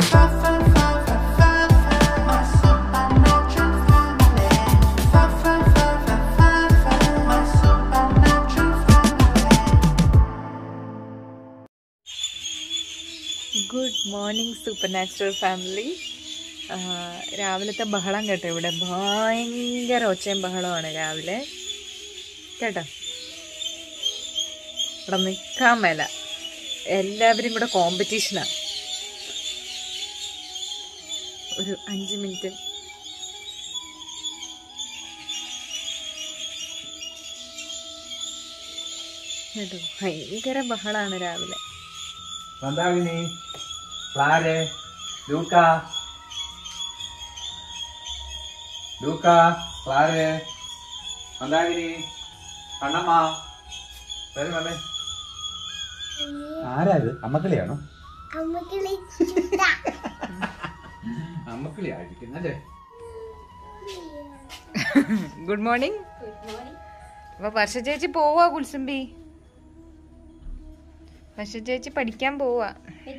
Good morning super natural family. രാവിലത്തെ ബഹളം കേട്ടോ, ഇവിടെ ഭയങ്കര ഒച്ചയും ബഹളമാണ് രാവിലെ കേട്ടോ. ഇവിടെ നിൽക്കാൻ മേല, എല്ലാവരും കൂടെ കോമ്പറ്റീഷനാണ്. ഒരു 5 മിനിറ്റ് കേട്ടോ, ഭയങ്കര ബഹളമാണ് രാവിലെ. Mandagini, Clare, Luca, Clare, Mandagini, Annamma, very well. ആരാ ഇത്? അമ്മക്കിളിയാണോ? അമ്മക്കിളി ആയിരിക്കുന്നല്ലേ. Good morning. അപ്പൊ വർഷ ചേച്ചി പോവാ കുൽസുംബി. വർഷ ചേച്ചി പഠിക്കാൻ പോവാ.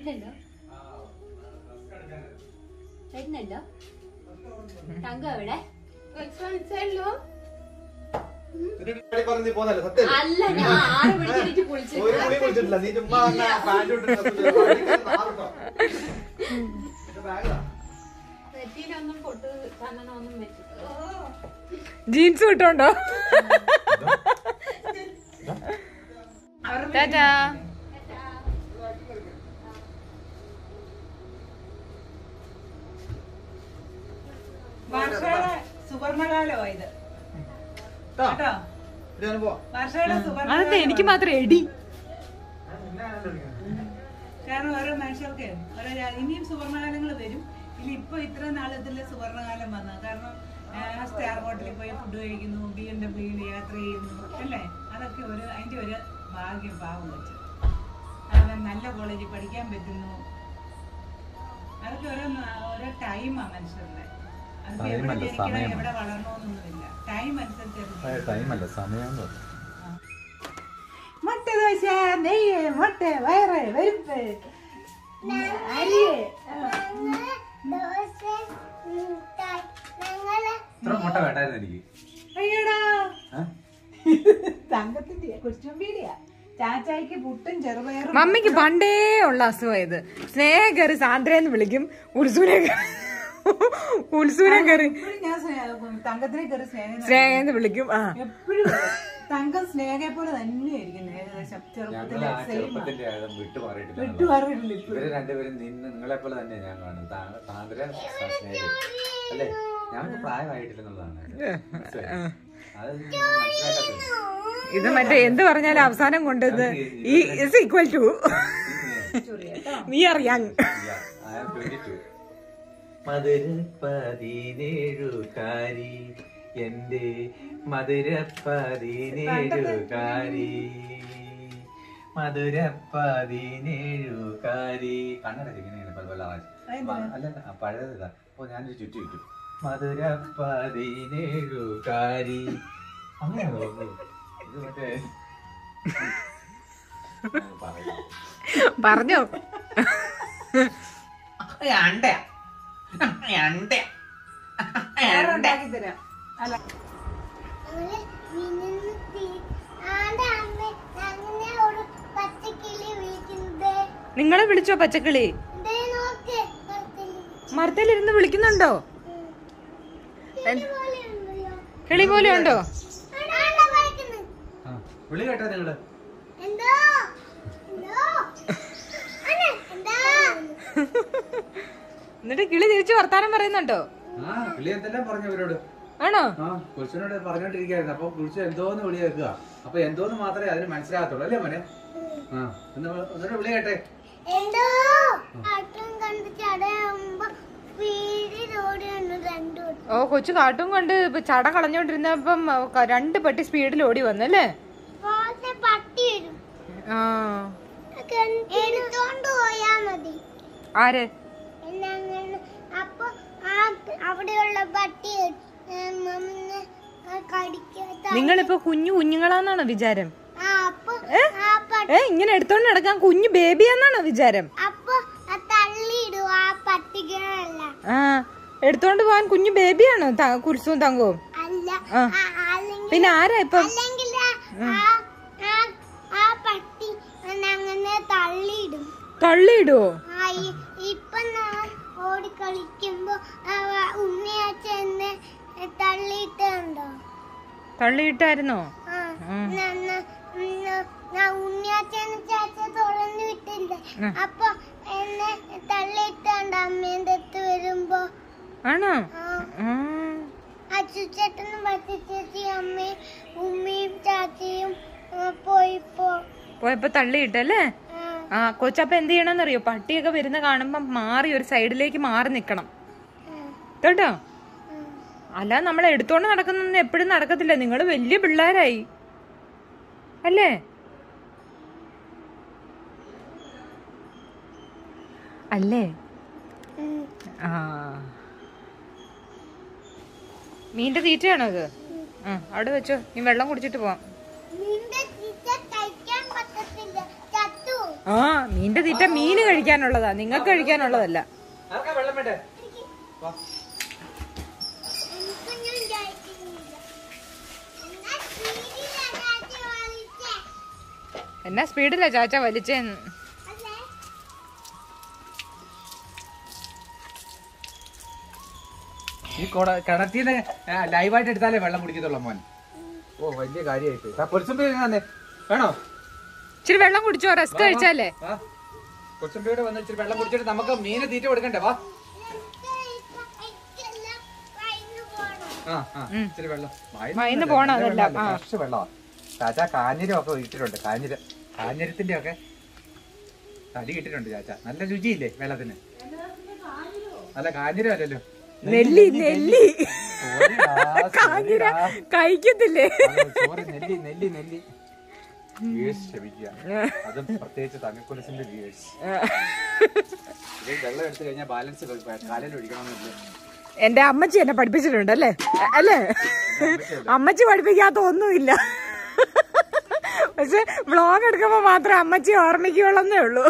ജീൻസ് കിട്ടോണ്ടോ? ടാറ്റാ. അതെ, എനിക്ക് മാത്രം എടി. കാരണം ഓരോ മനുഷ്യർക്ക് ഇനിയും സുവർണകാലങ്ങൾ വരും. ഇനി ഇപ്പൊ ഇത്ര നാളത്തിലെ സുവർണകാലം വന്ന കാരണം സ്റ്റാർ ഹോട്ടലിൽ പോയി ഫുഡ് കഴിക്കുന്നു, BMW യാത്ര ചെയ്യുന്നു അല്ലേ. അതൊക്കെ അതിന്റെ ഒരു ഭാഗ്യം പാവം വെച്ചു. അവൻ നല്ല കോളേജിൽ പഠിക്കാൻ പറ്റുന്നു. അതൊക്കെ ഓരോ ടൈമാണ് മനുഷ്യരുടെ. എവിടെ വളർന്നോന്നൊന്നുമില്ല, ടൈം അനുസരിച്ച്. മുട്ട ദോശ, നെയ്യ്, മുട്ട, വയറ്, വെരുപ്പ്, അയ്യടാ തങ്കത്തിന്റെ കൊച്ചുംപീടിയാ. ചാച്ചായിക്ക് പുട്ടും ചെറുപയറും. മമ്മിക്ക് പണ്ടേ ഉള്ള അസുഖം ഇത്. സ്നേഹം കയറി സാന്ദ്രയെന്ന് വിളിക്കും, ഉത്സൂനെ കയറി തങ്കത്തിനെ കയറി സ്നേഹന്ന് വിളിക്കും. എപ്പോഴും തങ്കം സ്നേഹയെ പോലെ തന്നെയായിരിക്കും. ഏകദേശം ഇവര് രണ്ടുപേരും നിങ്ങളെ പോലെ തന്നെ ഞാൻ കാണും. താങ്കൾ അല്ലേ, ഞങ്ങൾക്ക് പ്രായമായിട്ടില്ലെന്നുള്ളതാണ് അത് മനസ്സിലാക്കാത്തത്. ഇത് മറ്റേ എന്ത് പറഞ്ഞാലും അവസാനം കൊണ്ടത് equal to we are young. മധുര 17കാരി, എന്റെ മധുര 17കാരി, മധുര 17കാരി. കണ്ണടച്ചിങ്ങനെ പല അല്ല പഴയതാ. അപ്പൊ ഞാനൊരു ചുറ്റി ചുറ്റും മധുര 17കാരി. അങ്ങനെയാണോ ഇത്? മറ്റേ പറഞ്ഞോ നിങ്ങളെ വിളിച്ചോ പച്ചക്കിളി? മരത്തിലിരുന്ന് വിളിക്കുന്നുണ്ടോ? കിളി പോലെ ഉണ്ടോ? വിളി കേട്ടോ നിങ്ങള്? എന്നിട്ട് കിളി തിരിച്ചു വർത്താനം പറയുന്നുണ്ടോ? കിളി എന്തെല്ലാം പറഞ്ഞവരോട് ആണോ? കുറിച്ചിനോട് പറഞ്ഞോണ്ടിരിക്കായിരുന്നു. അപ്പൊ കുറിച്ച് എന്തോന്ന് വിളി കേൾക്കുക. അപ്പൊ എന്തോന്ന് മാത്രമേ അതിന് മനസ്സിലാകത്തുള്ളൂ അല്ലേ മോനെ? ഒന്നുകൂടെ വിളി കേട്ടെ. ഓ, കൊച്ചു കാട്ടും കൊണ്ട് ചട കളഞ്ഞോണ്ടിരുന്നപ്പം 2 പട്ടി സ്പീഡിൽ ഓടി വന്നല്ലേ? ആര്? നിങ്ങളിപ്പോ കുഞ്ഞുങ്ങളാന്നാണോ വിചാരം? ഇങ്ങനെ എടുത്തോണ്ട് നടക്കാൻ കുഞ്ഞു ബേബിയാന്നാണോ വിചാരം? ആ എടുത്തോണ്ട് പോവാൻ കുഞ്ഞു ബേബിയാണോ കുൽസും തങ്കവും? പിന്നെ ആരാ ഇപ്പം? തള്ളിയിടുവോ? ഇപ്പൊ ഓടി കളിക്കുമ്പോ ഉണ്ണിയാച്ചെന്നെ തള്ളിയിട്ടായിരുന്നോ? ഉണ്ണിയാച്ചനെ ചാച്ച തുറന്നു വിട്ടില്ലേ, അപ്പൊ എന്നെ തള്ളിയിട്ടുണ്ട് അമ്മേന്റെ അടുത്ത് വരുമ്പോ. ആണോ? അച്ചുചേട്ടനും പച്ചച്ചേച്ചി അമ്മയും ഉമ്മയും ചാച്ചയും പോയപ്പോ തള്ളിയിട്ടല്ലേ? ആ കൊച്ചപ്പ എന്ത് ചെയ്യണമെന്നറിയോ? പട്ടിയൊക്കെ വരുന്ന കാണുമ്പോ മാറി ഒരു സൈഡിലേക്ക് മാറി നിക്കണം കേട്ടോ. അല്ല നമ്മൾ എടുത്തോണ്ട് നടക്കുന്ന എപ്പോഴും നടക്കത്തില്ല. നിങ്ങള് വലിയ പിള്ളേരായി അല്ലേ? അല്ലേ? ആ മീന്റെ തീറ്റയാണോ അത്? അവിടെ വെച്ചോ, നീ വെള്ളം കുടിച്ചിട്ട് പോവാം. ആ മീന്റെ തീറ്റ മീന് കഴിക്കാനുള്ളതാ, നിങ്ങൾക്ക് കഴിക്കാനുള്ളതല്ല. എന്നാ സ്പീഡിലാ ചാച്ച വലിച്ചേന്ന്. ഈ കിണറ്റിന്ന് ലൈവായിട്ട് എടുത്താലേ വെള്ളം കുടിക്കത്തുള്ള മോൻ. ഓ വലിയ കാര്യമായിട്ട് വേണോ? ഇച്ചിരി വെള്ളം കുടിച്ചോ, റെസ്റ്റ് കഴിച്ചാലേ. കൊച്ചുമ്പിയോട് വന്ന് ഇച്ചിരി വെള്ളം കുടിച്ചിട്ട് നമുക്ക് മീന് തീറ്റ കൊടുക്കണ്ടേ? വാ ഇച്ചിരി വെള്ളം പോണം. അതെല്ലാം ഫ്രഷ് വെള്ളമാ. ചാച്ച കാഞ്ഞിരം ഒക്കെ ഇട്ടിട്ടുണ്ട്. കാഞ്ഞിരത്തിന്റെ ഒക്കെ തടി കിട്ടിട്ടുണ്ട് ചാച്ച. നല്ല രുചിയില്ലേ വെള്ളത്തിന്? അല്ല കാഞ്ഞിരം അല്ലല്ലോ, നെല്ലി. കഴിക്കത്തില്ലേ? നെല്ലി ക്ഷമിക്കുക. അതും പ്രത്യേകിച്ച് തങ്കക്കുലസിന്റെ വ്യൂവേഴ്സ്. വെള്ളം എടുത്തു കഴിഞ്ഞാൽ ബാലൻസ് കാലിൽ ഒഴിക്കണമെന്നില്ല. എന്റെ അമ്മച്ചി എന്നെ പഠിപ്പിച്ചിട്ടുണ്ടല്ലേ? അല്ലേ? അമ്മച്ചി പഠിപ്പിക്കാത്ത ഒന്നുമില്ല. പക്ഷെ വ്ളോഗ് എടുക്കുമ്പോ മാത്രം അമ്മച്ചി ഓർമ്മിക്കുള്ളന്നേ ഉള്ളൂ.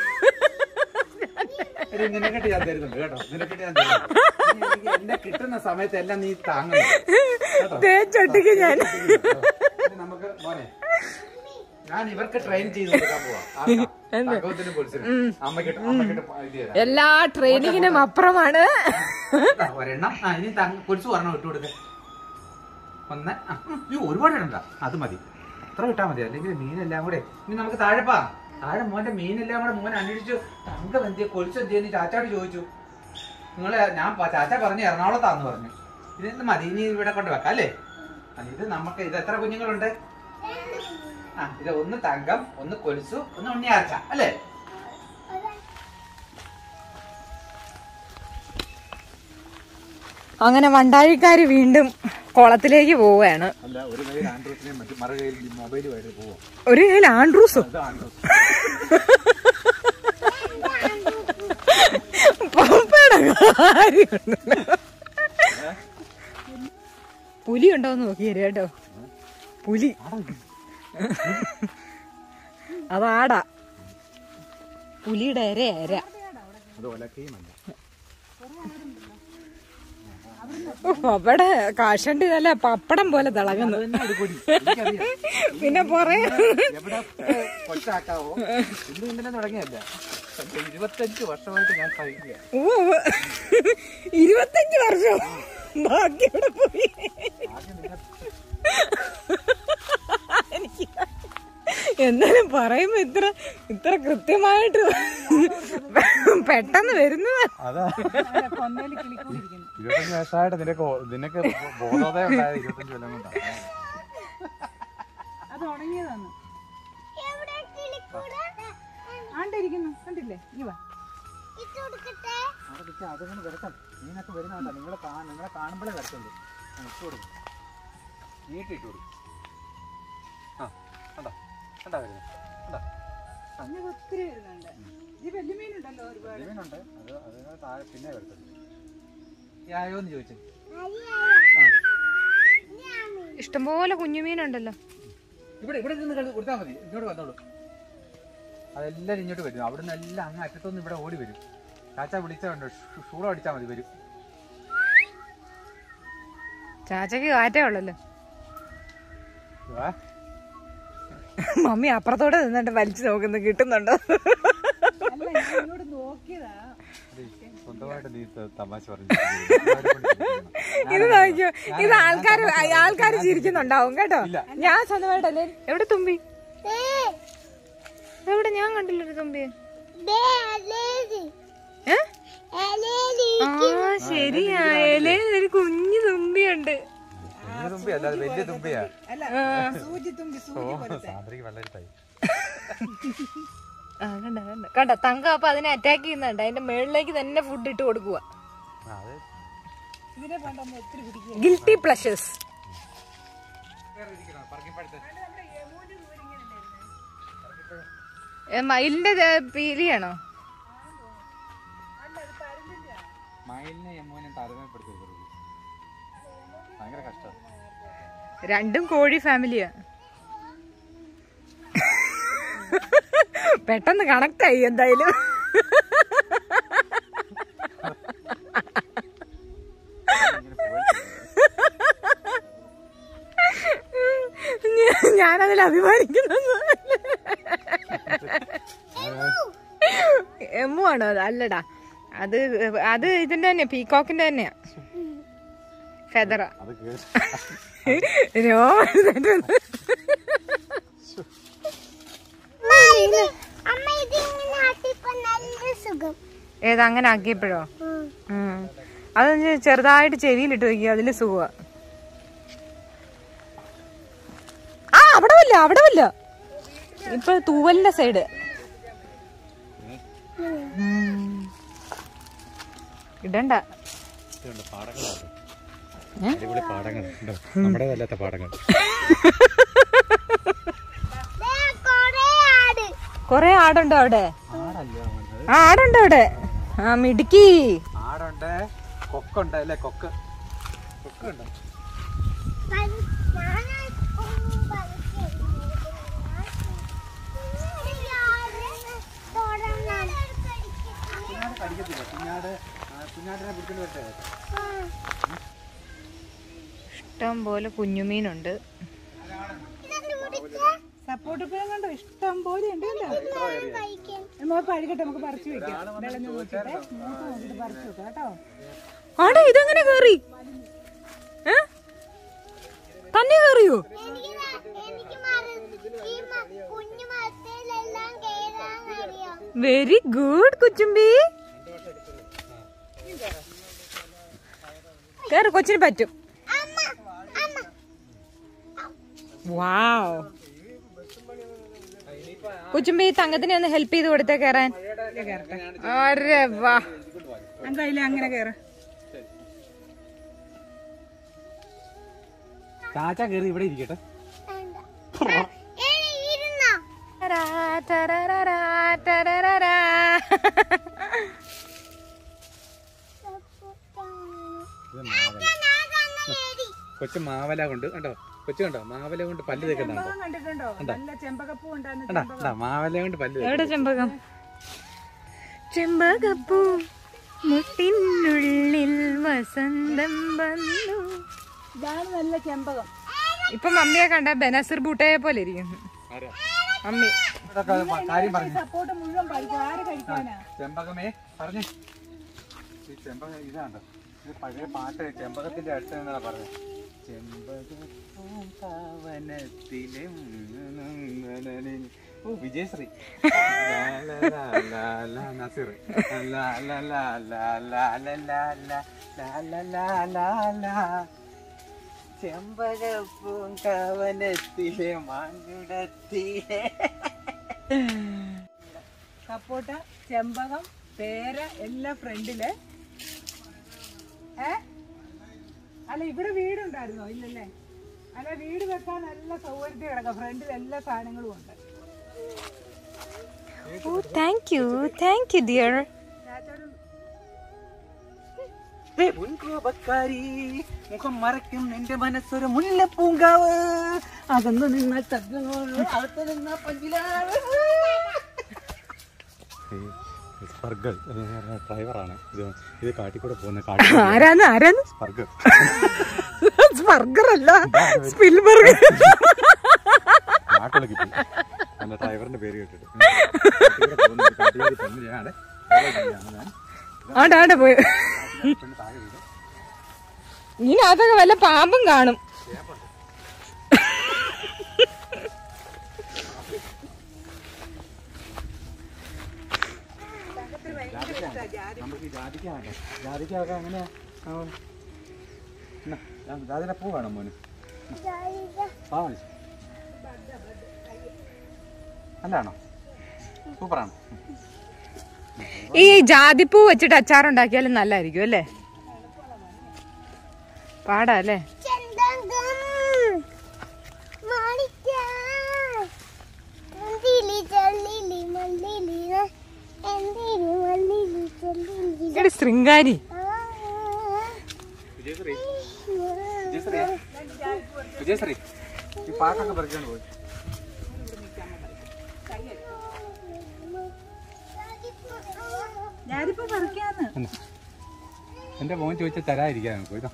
നിനക്കിട്ട് ഞാൻ തരുന്നുണ്ട് കേട്ടോ. നിനക്കിട്ട് ഞാൻ തരുന്നുണ്ട്. എന്നെ കിട്ടുന്ന സമയത്തെല്ലാം നീ താങ്ങുന്നു. തേച്ചൊട്ടിക്ക് ഞാൻ. നമുക്ക് മോനെ ഞാൻ ഇവർക്ക് ട്രെയിൻ ചെയ്ത് കൊടുക്കാൻ പോവാ. എല്ലാ ട്രെയിനിങ്ങിനും അപ്പുറമാണ്. ഒരെണ്ണം ഇനി കൊലുസ് പറഞ്ഞ വിട്ടു കൊടുക്ക. ഒന്ന് ഒരുപാട് ഇടണ്ട, അത് മതി. അത്ര വിട്ടാ മതി. അല്ലെങ്കിൽ മീനെല്ലാം കൂടെ ഇനി നമുക്ക് താഴെപ്പാ. താഴെ മോന്റെ മീനെല്ലാം കൂടെ മോൻ അന്വേഷിച്ചു. തങ്കം എന്തിയ കൊലുസ് എന്തിയെന്ന് ചാച്ചാട് ചോദിച്ചു. ഞാൻ ചാച്ച പറഞ്ഞു എറണാകുളത്താന്ന് പറഞ്ഞു. ഇതെന്ത് മതി, ഇനി ഇവിടെ കൊണ്ട് വെക്കാം അല്ലേ? ഇത് നമുക്ക് ഇത് എത്ര കുഞ്ഞുങ്ങളുണ്ട്? ഇത് ഒന്ന് തങ്കം, ഒന്ന് കൊലുസു, ഒന്ന് ഉണ്ണിയാർച്ച അല്ലേ? അങ്ങനെ വണ്ടാഴിക്കാര് വീണ്ടും കുളത്തിലേക്ക് പോവുകയാണ്. ഒരു കയ്യിൽ ആൻഡ്രൂസോ? പുലി ഉണ്ടോന്ന് നോക്കിയേ കേട്ടോ. പുലി അതാടാ, പുലിയുടെ അര. അവിടെ കാശണ്ടി നല്ല പപ്പടം പോലെ തിളങ്ങുന്നു. പിന്നെ പറയാ 25 വർഷമായിട്ട് ഞാൻ കഴിക്കുക. 25 വർഷം ബാക്കി എവിടെ പോയി? എന്നാലും പറയുമ്പോ ഇത്ര കൃത്യമായിട്ട് പെട്ടെന്ന് വരുന്നു. 25 വയസ്സായിട്ട് നിനക്ക് ബോധോദയം ഉണ്ടായത് 25 കൊല്ലം കൊണ്ടാണ്. അത് ഉണങ്ങിയതാണ്. ആണ്ടിരിക്കുന്നു കണ്ടില്ലേ? അതൊന്നും വരട്ടെ. നീനൊക്കെ വരുന്നുണ്ടോ? നിങ്ങളെ കാണുമ്പോഴേ വരത്തുള്ളൂ. ഇട്ട് കൊടുക്കും, നീട്ടിട്ട് കൊടുക്കും. കണ്ടാ വരുന്നത്? ഒത്തിരി വരുന്നുണ്ട്. ഈ വലിയ മീനുണ്ടല്ലോ, ഒരുപാട് മീനുണ്ട്. അത് താഴെ പിന്നെ വരത്തുള്ളൂ. ആയോന്ന് ചോദിച്ചു. ഇഷ്ടംപോലെ കുഞ്ഞുമീനുണ്ടല്ലോ. ഇവിടെ നിന്ന് കൊടുത്താൽ മതി. ഇങ്ങോട്ട് വന്നോളൂ. അതെല്ലാരും ഇങ്ങോട്ട് വരും. അവിടെ നിന്ന് എല്ലാം അങ്ങ് അറ്റത്തൊന്നും ഇവിടെ ഓടി വരും. ചാച്ച വിളിച്ചുണ്ട് ഷൂളം അടിച്ചാൽ മതി വരും. ചാച്ചക്ക് കാറ്റേ ഉള്ളല്ലോ. മമ്മി അപ്പുറത്തോടെ നിന്നിട്ട് വലിച്ചു നോക്കുന്നു കിട്ടുന്നുണ്ടോ. നോക്കിയതാ സ്വന്തമായിട്ട് നീ തമാശ പറഞ്ഞു. ഇത് നോക്കിയോ, ഇത് ആൾക്കാര് ചിരിക്കുന്നുണ്ടാവും കേട്ടോ. ഞാൻ സ്വന്തമായിട്ടല്ലേ. എവിടെ തുമ്പി? എവിടെ? ഞാൻ കണ്ടില്ലൊരു തുമ്പിയെ. ആ ശരിയാ, ഒരു കുഞ്ഞു തുമ്പിയുണ്ട്. തുമ്പി അല്ലാതെ വലിയ തുമ്പിയാ. കണ്ട തങ്ക അപ്പൊ അതിനെ അറ്റാക്ക് ചെയ്യുന്നുണ്ട്. അതിന്റെ മേളിലേക്ക് തന്നെ ഫുഡ് ഇട്ട് കൊടുക്കുക. Guilty pleasures. മയിലിന്റെ പീലിയാണോ? മയിലിനെ യമുനെ താരതമ്യപ്പെടുത്തി ഭയങ്കര കഷ്ടം. രണ്ടും കോഴി ഫാമിലിയാ. പെട്ടെന്ന് കണക്ട് ആയി എന്തായാലും. ഞാനതിൽ അഭിമാനിക്കുന്നു. എമ്മു ആണോ? അത് അല്ലടാ, അത് ഇതിന്റെ തന്നെയാ, പീകോക്കിന്റെ തന്നെയാ. ഫെദറാ. ഏതാ അങ്ങനെ ആക്കിയപ്പോഴോ? അത് ചെറുതായിട്ട് ചെവിയിലിട്ട് വയ്ക്കുക, അതില് സുഖമാ. ആ അവിടെ വല്ല ഇപ്പൊ തൂവലിന്റെ സൈഡ് ഇടണ്ട. നമ്മുടേതല്ലാത്ത പാടങ്ങൾ. കൊറേ ആടുണ്ടോ അവിടെ? ആടുണ്ടോ അവിടെ? ആ മിടുക്കി. ആടുണ്ട്, കൊക്കുണ്ട് അല്ലേ? കൊക്കുണ്ട്. ഇഷ്ടം പോലെ കുഞ്ഞുമീനുണ്ട്. സപ്പോർട്ട് പഴം കണ്ടോ? ഇഷ്ടം പോലെ ഉണ്ട്. പഴുകട്ടെ, നമുക്ക് പറിച്ചു വെക്കാം. വിളഞ്ഞു നോക്കിട്ട് മൂത്ത് നോക്കിട്ട് പറിച്ചു വെക്കാം കേട്ടോ. ആടാ ഇതെങ്ങനെ കേറി? തന്നെ കേറിയോ? Very good കൊച്ചുമ്പി. കേറ്, കൊച്ചിന് പറ്റും. വാവ്. കൊച്ചുമ്പി തങ്കത്തിനെ ഒന്ന് ഹെൽപ്പ് ചെയ്ത് കൊടുത്തേ കയറാൻ. അരെ വാ. എന്തായാലും അങ്ങനെ കേറ. ചാച്ച കേറി ഇവിടെ ഇരിക്കട്ടെ. കൊച്ചു മാവല കൊണ്ട് കണ്ടോ? കൊച്ചു കണ്ടോ? മാവല കൊണ്ട് പല്ല് തേക്കുന്നുണ്ടോ? മാവല കൊണ്ട് പല്ല്. എവിടെ ചെമ്പകം? ചെമ്പകപ്പൂ മുട്ടിനുള്ളിൽ വസന്തം വന്നു. ഇതാണ് നല്ല ചെമ്പകം. ഇപ്പൊ മമ്മിയെ കണ്ട ബനസീർ ബൂട്ടയെ പോലെ ഇരിക്കുന്നു മമ്മി. കാര്യം പറഞ്ഞു. സപ്പോർട്ട് മുഴുവൻ പറിക്കും. ആര് കഴിക്കാനാ? ചെമ്പകമേ പറഞ്ഞു. ഈ ചെമ്പകം ഇതാണ്ടോ? ഇത് പഴയ പാട്ട് ചെമ്പകത്തിന്റെ അടുത്ത് നിന്നാ പറഞ്ഞത്. ചെമ്പകവനത്തിലെ വിജയശ്രീ നസീർ ചെമ്പകപ്പൂങ്കവനത്തിലെ മാങ്കുടത്തിലെ. സപ്പോട്ട, ചെമ്പകം, പേര എല്ലാം ഫ്രണ്ടില്. അല്ല ഇവിടെ വീടുണ്ടായിരുന്നോ? ഇല്ലല്ലേ. അല്ല വീട് വെക്കാൻ നല്ല സൗകര്യത്തിൽ കിടക്കാം. ഫ്രണ്ടിൽ എല്ലാ സാധനങ്ങളും ഉണ്ട്. Thank you dear. മുഖം മറയ്ക്കും നിന്റെ മനസ്സൊരു മുല്ലപ്പൂങ്കാവ്. അകന്നു നിന്ന അകത്ത് നിന്ന പഞ്ചിലാവ്. സ്പർഗർ ഡ്രൈവറാണ്. ഇത് കാട്ടിക്കൂടെ പോകുന്ന ആരാന്ന് സ്പർഗർ. സ്പർഗർ അല്ല, സ്പിൽബർഗർ. നാട്ടിലേക്ക് ഡ്രൈവറിന്റെ പേര് കേട്ടിട്ട് ആണ്ടാ പോയി. ഇതിനകത്തൊക്കെ വല്ല പാമ്പും കാണും. നമുക്ക് ജാതിക്കൊക്കെ അങ്ങനെ ജാതിയുടെ പൂ വേണം മോന്. നല്ലതാണോ? സൂപ്പറാണ്. ഈ ജാതിപ്പൂ വെച്ചിട്ട് അച്ചാറുണ്ടാക്കിയാലും നല്ലതായിരിക്കും അല്ലേ? പാടാ അല്ലേ? ശൃംഗാരി വിജയശ്രീ ഈ പാട്ടൊക്കെ പറിക്കാണ്ട് പോയി. എന്റെ മോൻ ചോദിച്ചാൽ തരാതിരിക്കാൻ പോയിട്ടോ.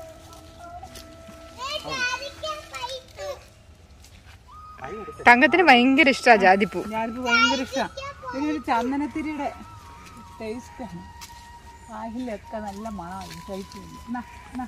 തങ്കത്തിന് ഭയങ്കര ഇഷ്ടാ ജാതിപ്പൂ. ഞാനിപ്പോ ഭയങ്കര ഇഷ്ടമാണ്. ഒരു ചന്ദനത്തിരിയുടെ ടേസ്റ്റാണ്. ആഹിലൊക്കെ നല്ല മണമാണ്. കഴിക്കുന്നു.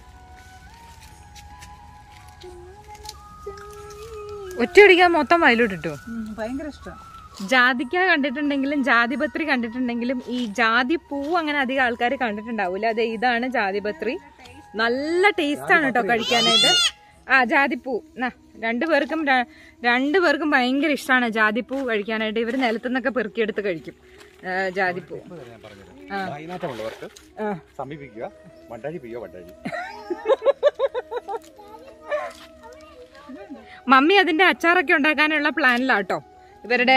ഒറ്റയടിക്കാൻ മൊത്തം വയലോട്ടിട്ടു. ഭയങ്കര ഇഷ്ടമാണ്. ജാതിക്ക കണ്ടിട്ടുണ്ടെങ്കിലും ജാതിപത്രി കണ്ടിട്ടുണ്ടെങ്കിലും ഈ ജാതിപ്പൂ അങ്ങനെ അധികം ആൾക്കാർ കണ്ടിട്ടുണ്ടാവൂല. അതെ, ഇതാണ് ജാതിപത്രി. നല്ല ടേസ്റ്റ് ആണ് കേട്ടോ കഴിക്കാനായിട്ട്. ജാതിപ്പൂ രണ്ടുപേർക്കും ഭയങ്കര ഇഷ്ടമാണ് ജാതിപ്പൂ കഴിക്കാനായിട്ട്. ഇവര് നിലത്തുനിന്നൊക്കെ പെറുക്കിയെടുത്ത് കഴിക്കും ജാതിപ്പൂ. സമീപിക്കുക. മമ്മി അതിന്റെ അച്ചാറൊക്കെ ഉണ്ടാക്കാനുള്ള പ്ലാനിലാട്ടോ. ഇവരുടെ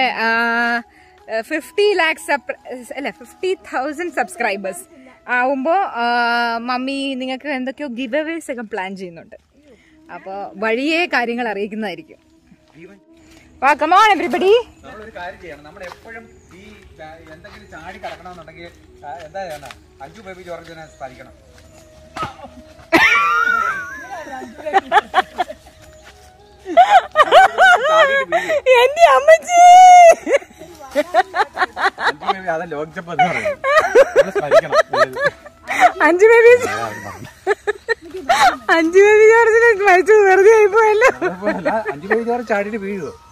50,000 സബ്സ്ക്രൈബേഴ്സ് ആവുമ്പോ മമ്മി നിങ്ങൾക്ക് എന്തൊക്കെയോ ഗിവ് അവേസ് ഒക്കെ പ്ലാൻ ചെയ്യുന്നുണ്ട്. അപ്പൊ വഴിയെ കാര്യങ്ങൾ അറിയിക്കുന്നതായിരിക്കും. Come on everybody. നമ്മളൊരു കാര്യം ചെയ്യണം. നമ്മൾ എപ്പോഴും ഈ എന്തെങ്കിലും ചാടി കിടക്കണമെന്നുണ്ടെങ്കിൽ എന്താ ചെയ്യണം? അഞ്ചു ബേബി ജോർജിനെ സ്മരിക്കണം. എന്റെ അമ്മച്ചി അത് ലോക് ജപ്പ് എന്ന് പറയും. അഞ്ചു ബേബി ജോർജിനെ സ്മരിച്ചത് വെറുതെ ആയിപ്പോയല്ലോ. 5 ബേബി ജോർജ് ചാടിയിട്ട് വീഴുവോ?